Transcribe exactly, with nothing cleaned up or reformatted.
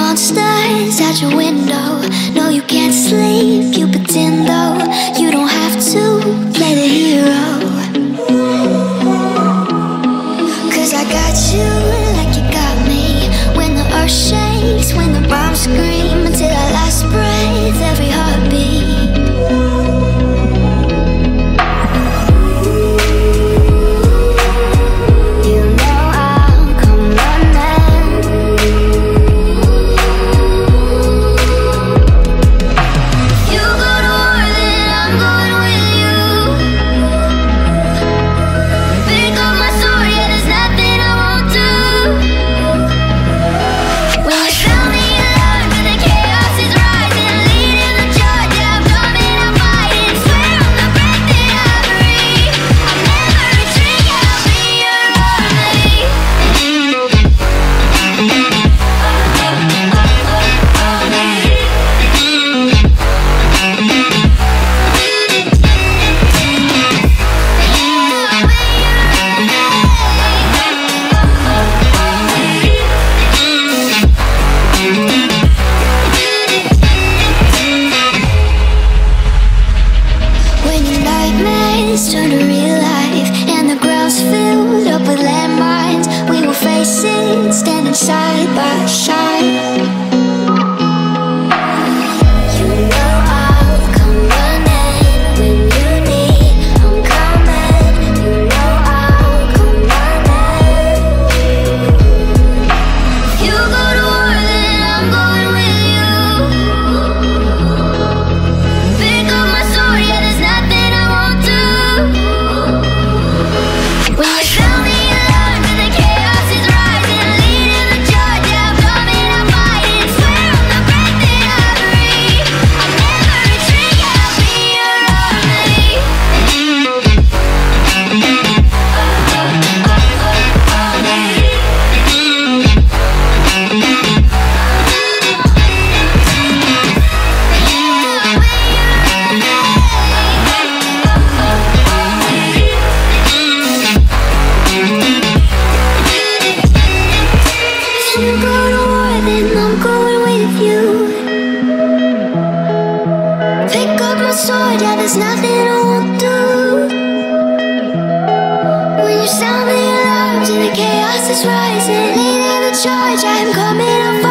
monsters out your window. No, you can't sleep, you pretend though. You don't have to play the hero. Cause I got you like you got me. When the earth shakes, when the bombs scream, until our last breath, every heartbeat. Turn to real life, and the ground's filled up with landmines. We will face it, standing side by side. You know I'll come running when you need. I'm coming. You know I'll come running. If you go to war, then I'm going with you. Pick up my sword, yeah, there's nothing I won't do. When you sound the alarm and the chaos is rising, leading the charge, yeah, I'm coming, I'm fighting. Swear on the breath that I breathe, I'll never retreat, I'll be your army. If you go to war, then I'm going with you. Pick up my sword, yeah, there's nothing I won't do. When you sound the alarms and the chaos is rising, leading the charge, I'm coming, I'm